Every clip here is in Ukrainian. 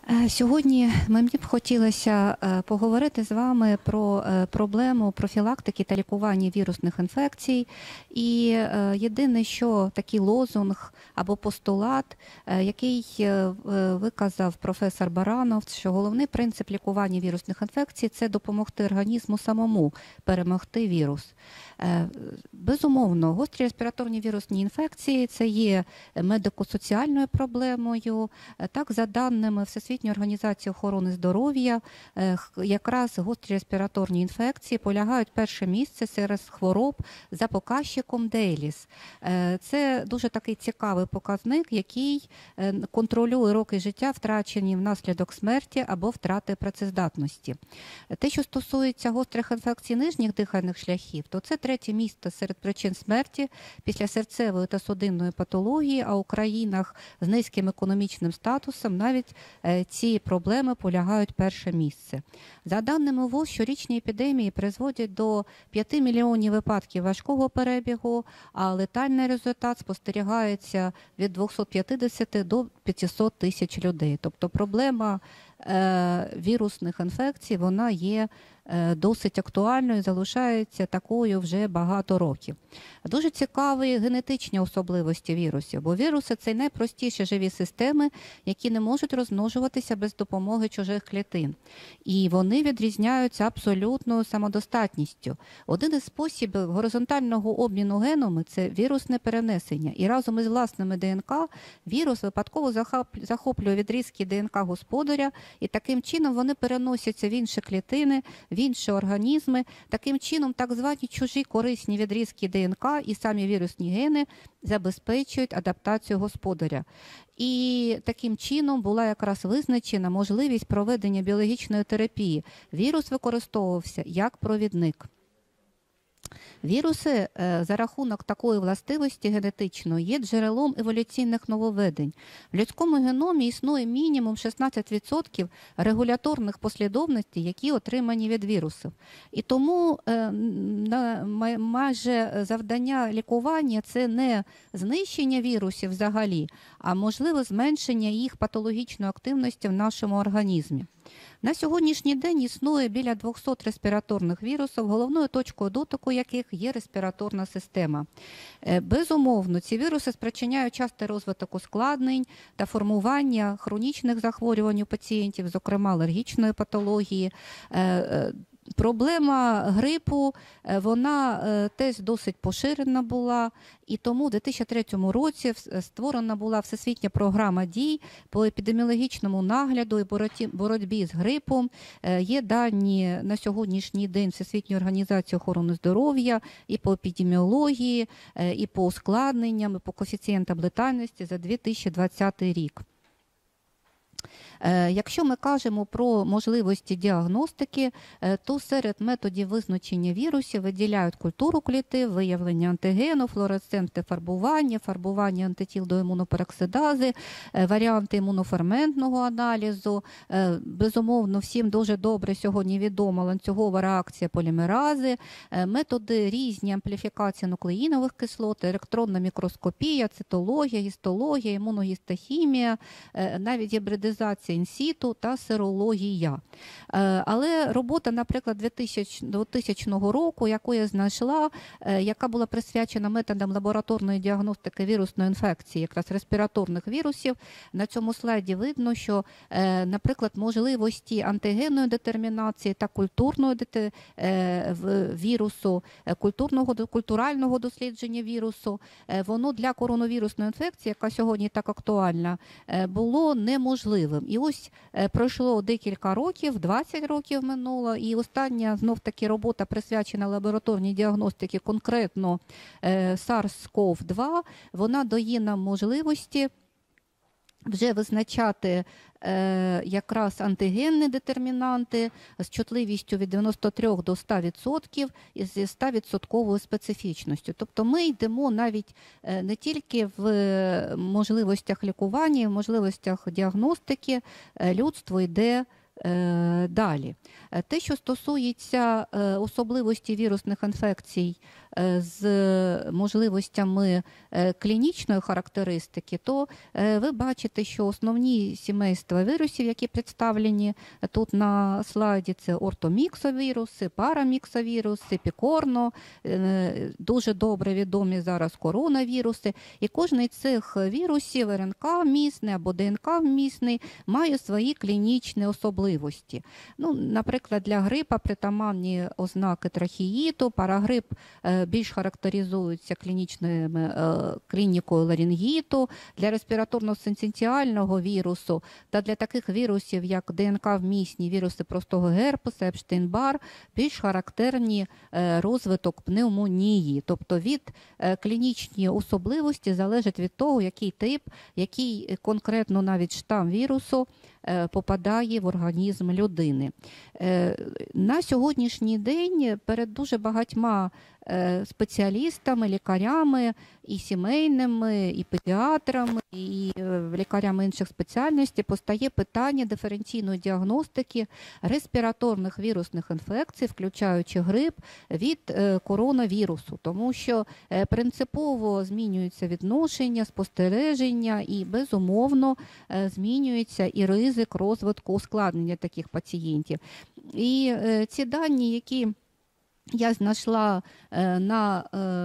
Сьогодні мені б хотілося поговорити з вами про проблему профілактики та лікування вірусних інфекцій. І єдине, що такий лозунг або постулат, який виказав професор Баранов, що головний принцип лікування вірусних інфекцій – це допомогти організму самому перемогти вірус. Безумовно, гострі респіраторні вірусні інфекції – це є медико-соціальною проблемою. Так, за даними Всесвітньої організації охорони здоров'я, якраз гострі респіраторні інфекції полягають перше місце серед хвороб за показчиком Дейліс. Це дуже такий цікавий показник, який контролює роки життя, втрачені внаслідок смерті або втрати працездатності. Те, що стосується гострих інфекцій нижніх дихальних шляхів, то це третє місце серед причин смерті після серцевої та судинної патології, а у країнах з низьким економічним статусом навіть ці проблеми полягають перше місце. За даними ВОЗ, щорічні епідемії призводять до 5 мільйонів випадків важкого перебігу, а летальний результат спостерігається від 250 до 500 тисяч людей. Тобто проблема вірусних інфекцій, вона є досить актуальною і залишається такою вже багато років. Дуже цікаві генетичні особливості вірусів, бо віруси – це найпростіші живі системи, які не можуть розмножуватися без допомоги чужих клітин. І вони відрізняються абсолютною самодостатністю. Один із способів горизонтального обміну генами – це вірусне перенесення. І разом із власними ДНК вірус випадково захоплює відрізки ДНК господаря, і таким чином вони переносяться в інші клітини, в інші організми. Таким чином, так звані чужі корисні відрізки ДНК і самі вірусні гени забезпечують адаптацію господаря. І таким чином була якраз визначена можливість проведення біологічної терапії. Вірус використовувався як провідник. Віруси за рахунок такої властивості генетичної є джерелом еволюційних нововведень. В людському геномі існує мінімум 16% регуляторних послідовностей, які отримані від вірусів. І тому майже завдання лікування – це не знищення вірусів взагалі, а можливо зменшення їх патологічної активності в нашому організмі. На сьогоднішній день існує біля 200 респіраторних вірусів, головною точкою дотику яких є респіраторна система. Безумовно, ці віруси спричиняють частий розвиток ускладнень та формування хронічних захворювань у пацієнтів, зокрема алергічної патології. Проблема грипу, вона теж досить поширена була, і тому у 2003 році створена була Всесвітня програма дій по епідеміологічному нагляду і боротьбі з грипом. Є дані на сьогоднішній день Всесвітньої організації охорони здоров'я і по епідеміології, і по ускладненням, і по коефіцієнтам летальності за 2020 рік. Якщо ми кажемо про можливості діагностики, то серед методів визначення вірусів виділяють культуру клітин, виявлення антигену, флуоресцентне фарбування, фарбування антитіл до імунопероксидази, варіанти імуноферментного аналізу. Безумовно, всім дуже добре сьогодні відома ланцюгова реакція полімерази, методи різні ампліфікації нуклеїнових кислот, електронна мікроскопія, цитологія, гістологія, імуногістохімія, навіть гібридизація інсіту та серологія. Але робота, наприклад, 2000 року, яку я знайшла, яка була присвячена методам лабораторної діагностики вірусної інфекції, якраз респіраторних вірусів, на цьому слайді видно, що, наприклад, можливості антигенної детермінації та культурної вірусу, культурального дослідження вірусу, воно для коронавірусної інфекції, яка сьогодні так актуальна, було неможливим. І ось пройшло декілька років, 20 років минуло, і остання знов-таки робота присвячена лабораторній діагностиці конкретно SARS-CoV-2, вона дає нам можливості вже визначати якраз антигенні детермінанти з чутливістю від 93 до 100% і зі 100% специфічністю. Тобто ми йдемо навіть не тільки в можливостях лікування, в можливостях діагностики, людство йде далі. Те, що стосується особливості вірусних інфекцій з можливостями клінічної характеристики, то ви бачите, що основні сімейства вірусів, які представлені тут на слайді, це ортоміксовіруси, параміксовіруси, пікорно, дуже добре відомі зараз коронавіруси. І кожний з цих вірусів, РНК-вмісний або ДНК-вмісний, має свої клінічні особливості. Ну, наприклад, для грипа притаманні ознаки трахеїту, парагрип більш характеризується клінікою ларингіту, для респіраторно-синцитіального вірусу та для таких вірусів, як ДНК-вмісні віруси простого герпеса, Епштейн-Бар, більш характерні розвиток пневмонії. Тобто від клінічні особливості залежить від того, який тип, який конкретно навіть штам вірусу попадає в організм людини. На сьогоднішній день перед дуже багатьма спеціалістами, лікарями і сімейними, і педіатрами, і лікарями інших спеціальностей постає питання диференційної діагностики респіраторних вірусних інфекцій, включаючи грип, від коронавірусу, тому що принципово змінюється відношення, спостереження і, безумовно, змінюється і ризик розвитку ускладнення таких пацієнтів. І ці дані, які я знайшла на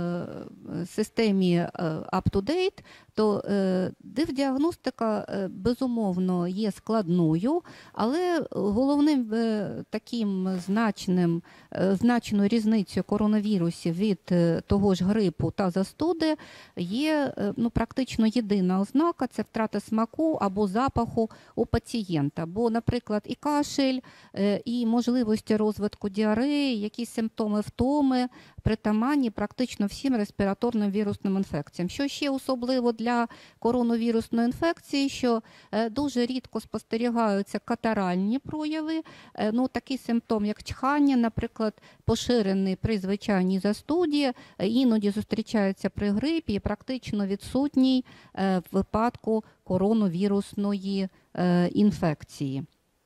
системі UpToDate, то див-діагностика, безумовно, є складною, але головним таким значною різницею коронавірусів від того ж грипу та застуди є практично єдина ознака – це втрата смаку або запаху у пацієнта. Бо, наприклад, і кашель, і можливості розвитку діареї, якісь симптоми втоми притаманні практично всім респіраторним вірусним інфекціям. Що ще особливо для коронавірусної інфекції, що дуже рідко спостерігаються катаральні прояви. Такий симптом, як чхання, наприклад, поширений при звичайній застуді, іноді зустрічається при грипі і практично відсутній в випадку коронавірусної інфекції.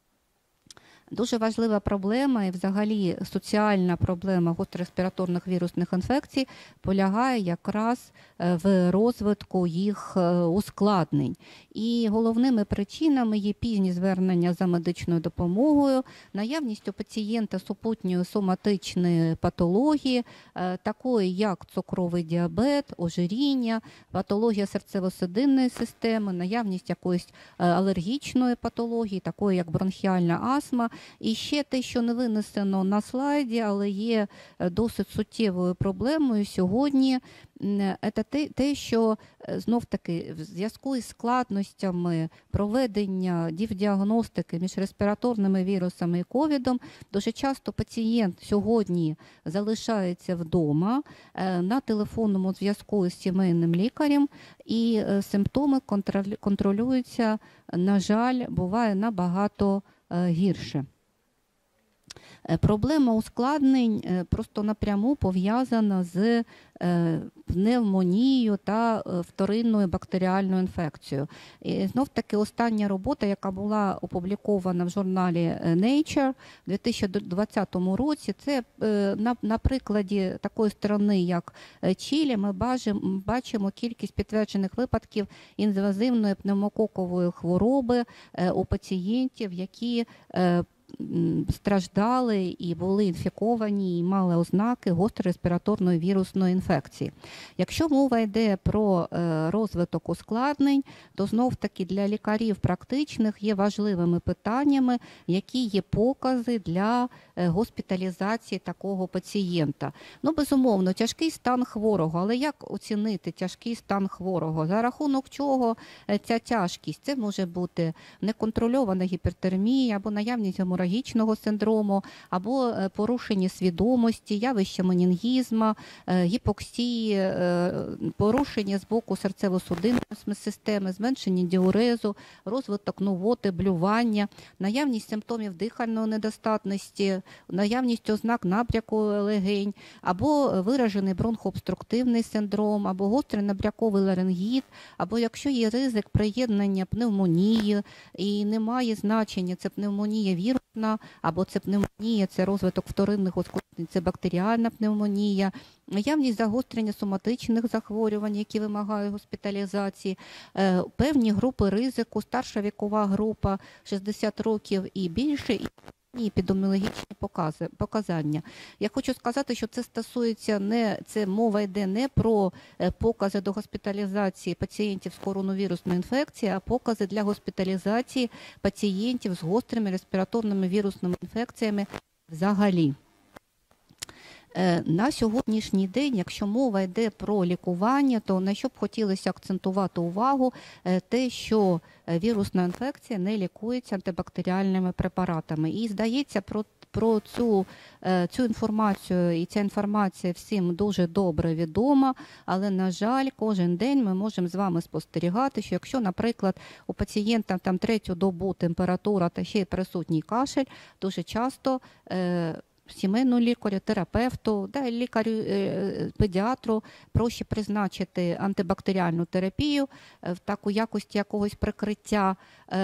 Дуже важлива проблема і взагалі соціальна проблема гострореспіраторних вірусних інфекцій полягає якраз в розвитку їх ускладнень. І головними причинами є пізні звернення за медичною допомогою, наявність у пацієнта супутньої соматичної патології, такої як цукровий діабет, ожиріння, патологія серцево-судинної системи, наявність якоїсь алергічної патології, такої як бронхіальна астма. І ще те, що не винесено на слайді, але є досить суттєвою проблемою сьогодні, це те, що знов-таки в зв'язку із складностями проведення див-діагностики між респіраторними вірусами і ковідом, дуже часто пацієнт сьогодні залишається вдома на телефонному зв'язку з сімейним лікарем, і симптоми контролюються, на жаль, буває набагато гірше. Проблема ускладнень просто напряму пов'язана з пневмонією та вторинною бактеріальною інфекцією. І знов-таки остання робота, яка була опублікована в журналі Nature у 2020 році, це на прикладі такої сторони, як Чилі, ми бачимо кількість підтверджених випадків інвазивної пневмококової хвороби у пацієнтів, які страждали і були інфіковані, і мали ознаки гострореспіраторної вірусної інфекції. Якщо мова йде про розвиток ускладнень, то знов-таки для лікарів практичних є важливими питаннями, які є покази для госпіталізації такого пацієнта. Безумовно, тяжкий стан хворого, але як оцінити тяжкий стан хворого? За рахунок чого ця тяжкість? Це може бути неконтрольована гіпертермія або наявність геморагічного синдрому, або порушення свідомості, явище менінгізму, гіпоксії, порушення з боку серцево-судинної системи, зменшення діурезу, розвиток нудоти, блювання, наявність симптомів дихальної недостатності, наявність ознак набряку легень, або виражений бронхообструктивний синдром, або гострий набряковий ларингіт, або якщо є ризик приєднання пневмонії і немає значення, це пневмонія вірусна, або це пневмонія, це розвиток вторинних це бактеріальна пневмонія, наявність загострення соматичних захворювань, які вимагають госпіталізації, певні групи ризику, старша вікова група 60 років і більше, і епідеміологічні показання. Я хочу сказати, що це стосується мова йде не про покази до госпіталізації пацієнтів з коронавірусною інфекцією, а покази для госпіталізації пацієнтів з гострими респіраторними вірусними інфекціями взагалі. На сьогоднішній день, якщо мова йде про лікування, то на що б хотілося акцентувати увагу, те, що вірусна інфекція не лікується антибактеріальними препаратами. І здається, про цю інформацію, і ця інформація всім дуже добре відома, але, на жаль, кожен день ми можемо з вами спостерігати, що якщо, наприклад, у пацієнта там 3-ю добу температура та ще й присутній кашель, дуже часто сімейному лікарю, терапевту, лікарю, педіатру проще призначити антибактеріальну терапію в таку якості якогось прикриття,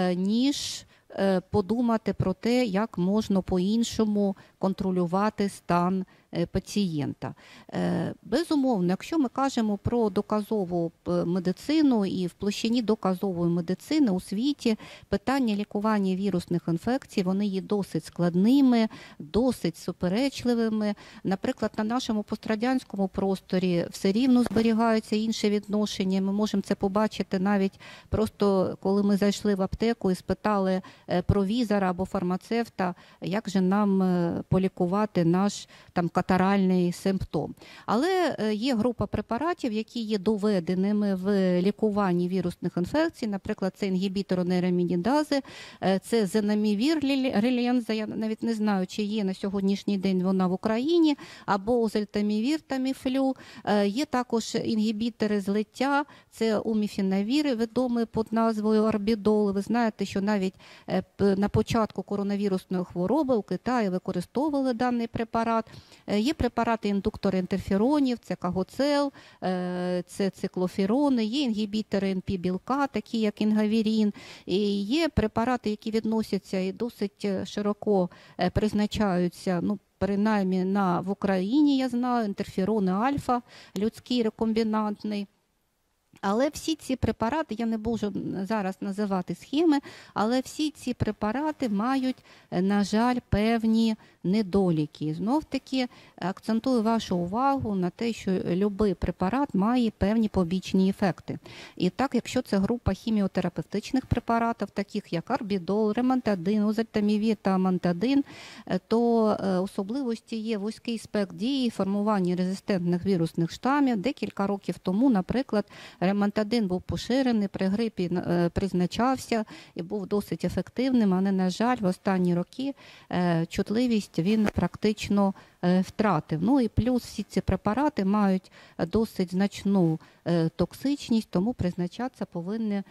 ніж подумати про те, як можна по-іншому контролювати стан пацієнта. Безумовно, якщо ми кажемо про доказову медицину і в площині доказової медицини у світі, питання лікування вірусних інфекцій, вони є досить складними, досить суперечливими. Наприклад, на нашому пострадянському просторі все рівно зберігаються інші відношення. Ми можемо це побачити навіть просто, коли ми зайшли в аптеку і спитали провізора або фармацевта, як же нам полікувати наш катаральний симптом. Але є група препаратів, які є доведеними в лікуванні вірусних інфекцій. Наприклад, це інгібітор нейрамінідази, це зенамівір реліанза, я навіть не знаю, чи є на сьогоднішній день вона в Україні, або озельтамівір таміфлю. Є також інгібітори злиття, це уміфінавір, відомий під назвою орбідол. Ви знаєте, що навіть на початку коронавірусної хвороби у Китаї використовували даний препарат. Є препарати-індуктори інтерферонів, це кагоцел, це циклоферони, є інгібітори НП-білка, такі як інгавірін. І є препарати, які відносяться і досить широко призначаються, принаймні в Україні, я знаю, інтерферони альфа, людський рекомбінантний. Але всі ці препарати, я не можу зараз називати схеми, але всі ці препарати мають, на жаль, певні недоліки. Знов-таки акцентую вашу увагу на те, що будь-який препарат має певні побічні ефекти. І так, якщо це група хіміотерапевтичних препаратів, таких як орбідол, ремантадин, озельтамівір та амантадин, то особливості є вузький спектр дії, формування резистентних вірусних штамів. Декілька років тому, наприклад, ремантадин був поширений, при грипі призначався і був досить ефективним, але, на жаль, в останні роки чутливість він практично втратив. І плюс всі ці препарати мають досить значну токсичність, тому призначатися повинні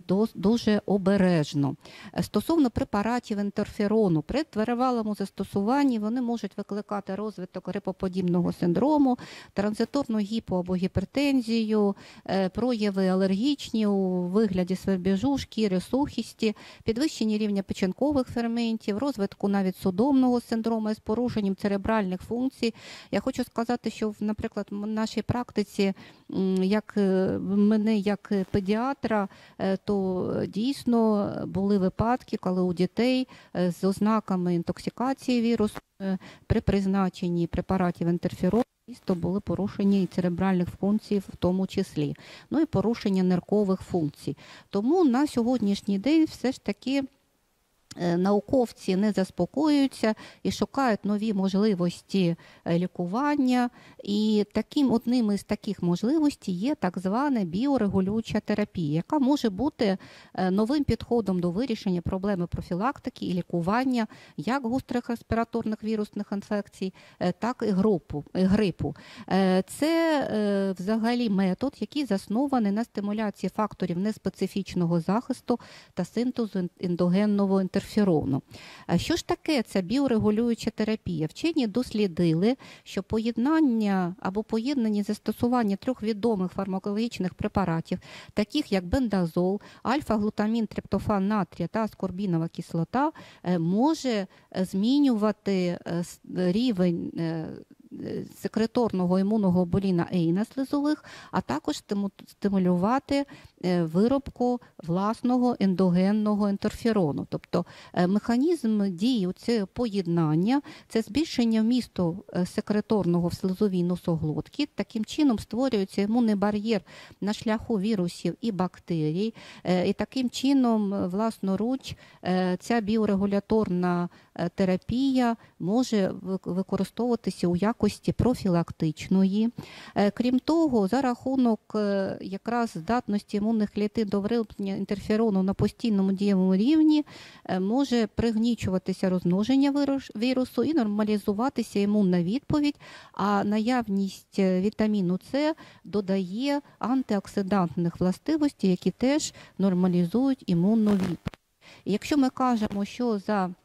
дуже обережно. Стосовно препаратів інтерферону, при тривалому застосуванні вони можуть викликати розвиток грипоподібного синдрому, транзиторну гіпо- або гіпертензію, прояви алергічні у вигляді свербіжу, шкіри, сухості, підвищення рівня печінкових ферментів, розвитку навіть судомного синдрому з порушенням церебральних функцій. Я хочу сказати, що, наприклад, в нашій практиці, як мене як педіатра, то дійсно були випадки, коли у дітей з ознаками інтоксикації вірусу при призначенні препаратів інтерферону дійсно були порушення і церебральних функцій в тому числі, і порушення ниркових функцій. Тому на сьогоднішній день все ж таки науковці не заспокоюються і шукають нові можливості лікування. І одним із таких можливостей є так звана біорегулююча терапія, яка може бути новим підходом до вирішення проблеми профілактики і лікування як гострих респіраторних вірусних інфекцій, так і грипу. Це взагалі метод, який заснований на стимуляції факторів неспецифічного захисту та синтезу ендогенного інтерферону. інтерферону. Що ж таке ця біорегулююча терапія? Вчені дослідили, що поєднання або поєднані застосування трьох відомих фармакологічних препаратів, таких як бендазол, альфа-глутамін, триптофан натрія та аскорбінова кислота, може змінювати рівень секреторного імуноглобуліна А на слизових, а також стимулювати виробку власного ендогенного інтерферону. Тобто механізм дії цього поєднання – це збільшення вмісту секреторного в слизовій носоглотці. Таким чином створюється імунний бар'єр на шляху вірусів і бактерій. І таким чином, власноруч, ця біорегуляторна терапія може використовуватися у якості профілактичної. Крім того, за рахунок якраз здатності імунних клітин до вироблення інтерферону на постійному дієвому рівні може пригнічуватися розмноження вірусу і нормалізуватися імунна відповідь, а наявність вітаміну С додає антиоксидантних властивостей, які теж нормалізують імунну відповідь. І якщо ми кажемо, що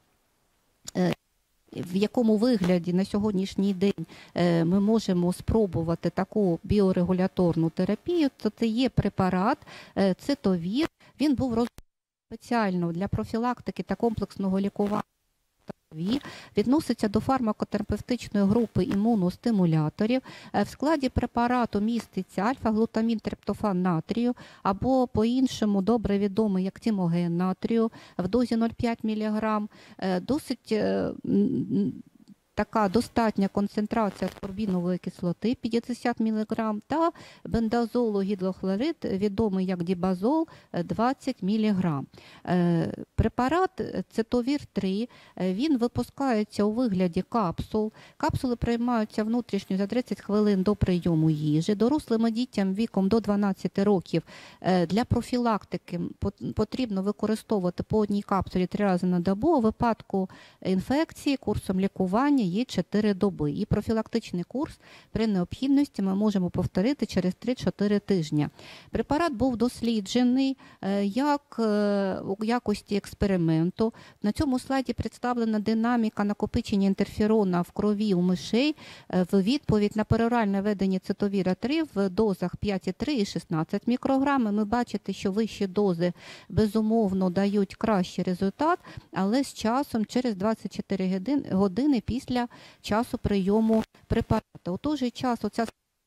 в якому вигляді на сьогоднішній день ми можемо спробувати таку біорегуляторну терапію, то це є препарат цитовір. Він був розроблений спеціально для профілактики та комплексного лікування. Відноситься до фармакотерапевтичної групи імуностимуляторів. В складі препарату міститься альфа-глутамін, триптофан натрію, або по-іншому добре відомий як тимоген натрію в дозі 0,5 мг. Досить така достатня концентрація аскорбінової кислоти 50 мг та бендазолу гідрохлорид, відомий як дібазол, 20 мг. Препарат цитовір-3, він випускається у вигляді капсул. Капсули приймаються внутрішньо за 30 хвилин до прийому їжі. Дорослим дітям віком до 12 років для профілактики потрібно використовувати по одній капсулі 3 рази на добу. У випадку інфекції курсом лікування є 4 доби. І профілактичний курс при необхідності ми можемо повторити через 3-4 тижні. Препарат був досліджений як у якості експерименту. На цьому слайді представлена динаміка накопичення інтерферона в крові у мишей в відповідь на пероральне введення цитовіра-3 в дозах 5,3 і 16 мікрограми. Ми бачите, що вищі дози безумовно дають кращий результат, але з часом через 24 години після часу прийому препарату. У той же час оця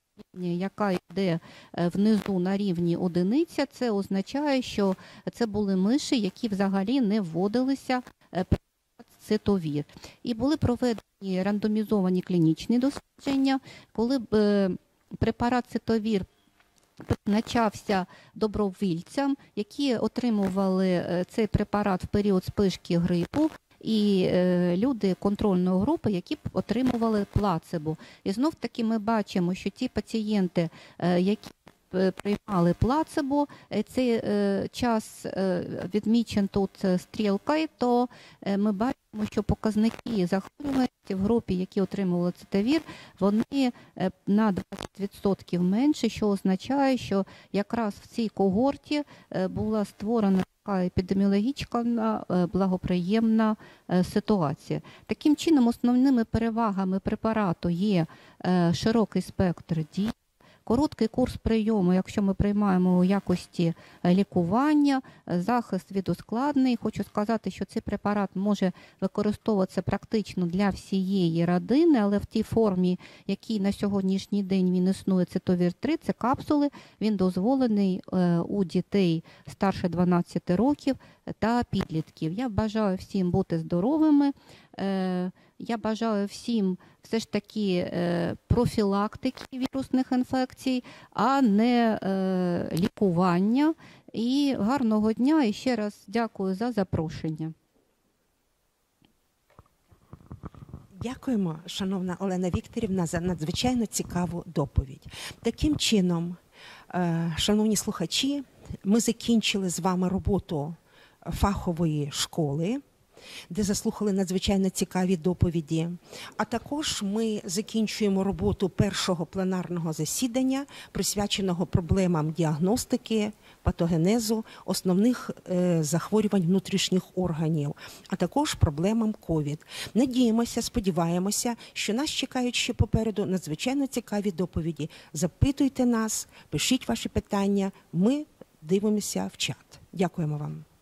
яка йде внизу на рівні одиниця, це означає, що це були миші, які взагалі не вводилися цитовір. І були проведені рандомізовані клінічні дослідження, коли препарат цитовір призначався добровільцям, які отримували цей препарат в період спишки грипу, і люди контрольної групи, які отримували плацебо. І знов-таки ми бачимо, що ті пацієнти, які приймали плацебо, цей час відмічен тут стрілкою, то ми бачимо, що показники захворюваності в групі, які отримували цитовір, вони на 20% менше, що означає, що якраз в цій когорті була створена така епідеміологічна благоприємна ситуація. Таким чином, основними перевагами препарату є широкий спектр дій, короткий курс прийому, якщо ми приймаємо у якості лікування, захист від ускладнень. Хочу сказати, що цей препарат може використовуватися практично для всієї родини, але в тій формі, якій на сьогоднішній день він існує, цитовір-3, це капсули, він дозволений у дітей старше 12 років та підлітків. Я бажаю всім бути здоровими. Я бажаю всім все ж таки профілактики вірусних інфекцій, а не лікування. І гарного дня, і ще раз дякую за запрошення. Дякуємо, шановна Олена Вікторівна, за надзвичайно цікаву доповідь. Таким чином, шановні слухачі, ми закінчили з вами роботу фахової школи де заслухали надзвичайно цікаві доповіді. А також ми закінчуємо роботу першого пленарного засідання, присвяченого проблемам діагностики, патогенезу, основних захворювань внутрішніх органів, а також проблемам ковід. Надіємося, сподіваємося, що нас чекають ще попереду надзвичайно цікаві доповіді. Запитуйте нас, пишіть ваші питання, ми дивимося в чат. Дякуємо вам.